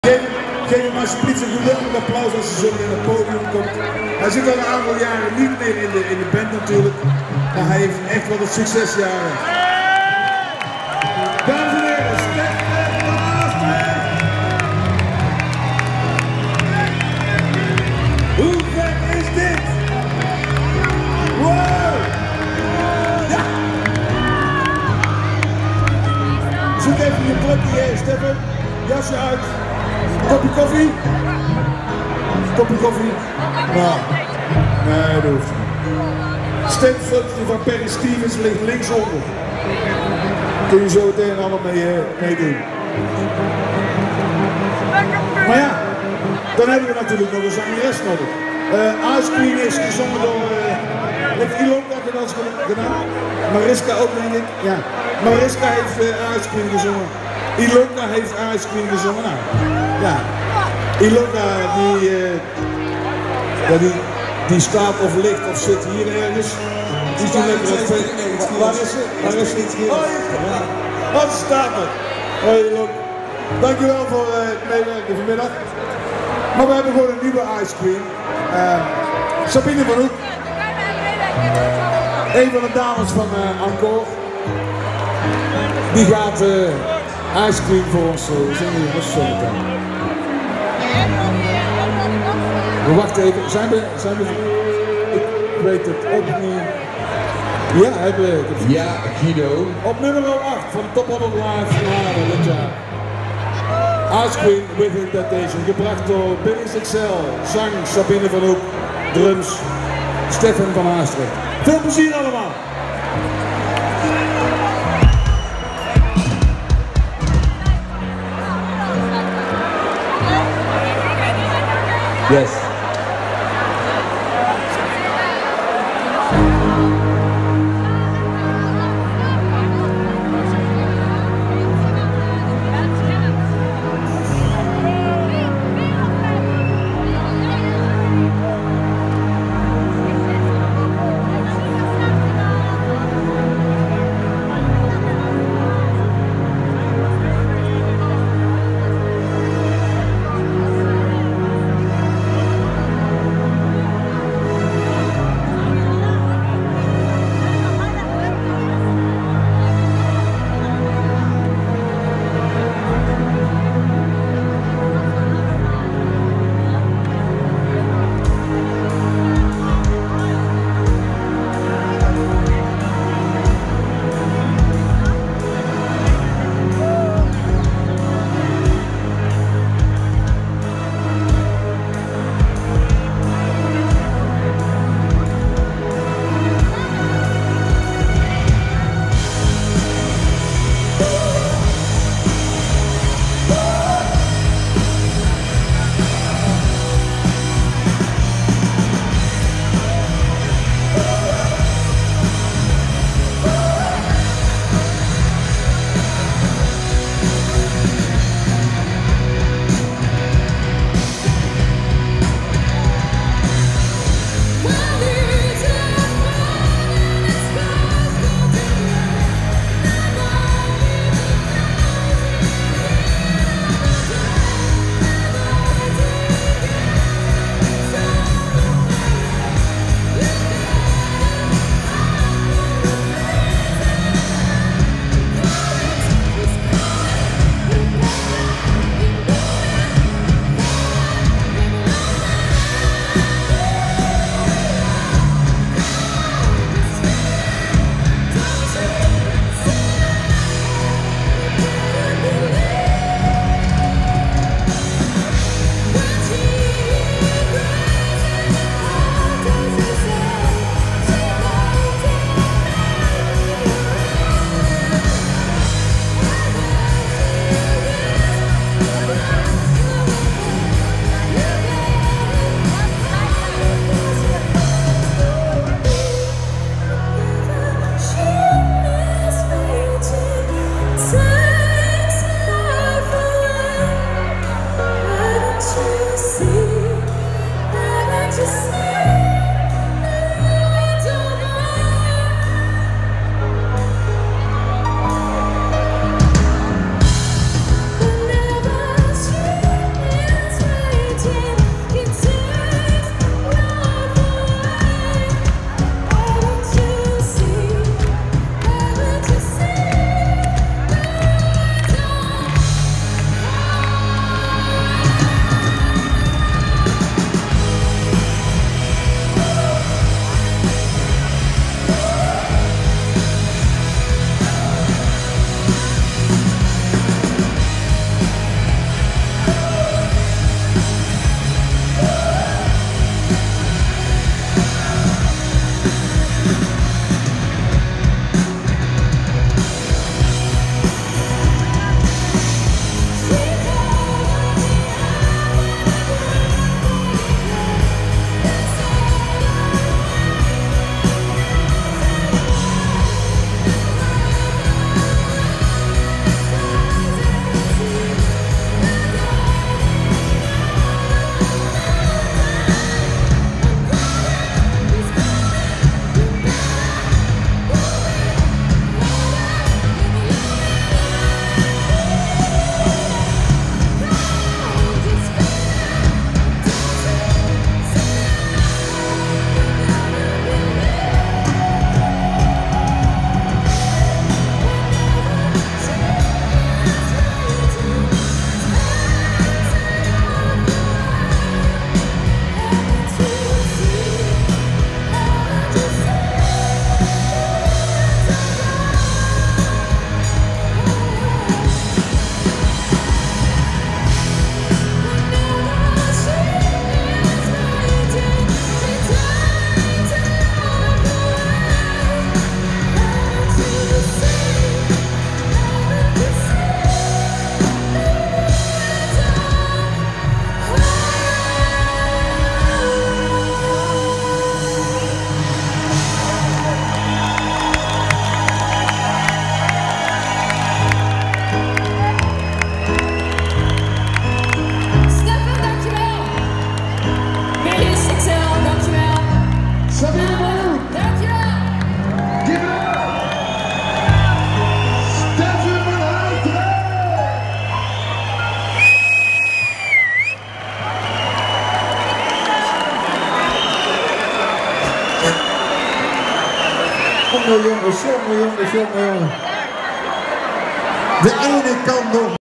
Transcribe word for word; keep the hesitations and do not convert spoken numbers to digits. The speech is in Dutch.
Geef, geef hem alsjeblieft een geweldig applaus als hij zo weer naar het podium komt. Hij zit al een aantal jaren niet meer in de, in de band natuurlijk, maar hij heeft echt wel wat succesjaren. Dames en heren, Stef van Aastrecht! Hoe vet is dit? Wow! Ja! Zoek even je plekje, Stefan. Jasje uit. Kopje koffie? Kopje koffie? Nou, nee, dat hoeft niet. Stemfotootje van Perry Stevens ligt linksonder. Kun je zo meteen allemaal mee, uh, mee doen. Maar ja, dan hebben we natuurlijk nog een zangeres nodig. Uh, Ice Queen is gezongen door... Uh, heeft Ilonka dat gedaan? Mariska ook, denk ik. Ja. Mariska heeft uh, Ice Queen gezongen. Ilonka heeft Ice Queen gezongen. Nou, ja. Ilonka die, uh, ja, die, die staat of ligt of zit hier ergens. Die is nu lekker op Facebook. Waar is ze? Waar is ze? Oh, ja. Wat staat er? Hoi Ilonka. Dankjewel voor uh, het meewerken vanmiddag. Maar we hebben gewoon een nieuwe Ice Queen. Uh, Sabine van Hoek. Een van de dames van uh, Encore. Die gaat uh, Ice Queen voor ons uh, zingen. Dat is zo meteen. We wachten even. Zijn we, zijn we... Ik weet het ook niet. Ja, hebben we het. Ja, Guido. Op nummer acht van Top honderd Live van dit jaar. Ice Queen with Indentation. Gebracht door Billy Sixel. Zang Sabine van Hoek. Drums Stefan van Aastrecht. Veel plezier allemaal. Yes. Jongen, jongen, jongen, jongen, jongen. De ene kant nog.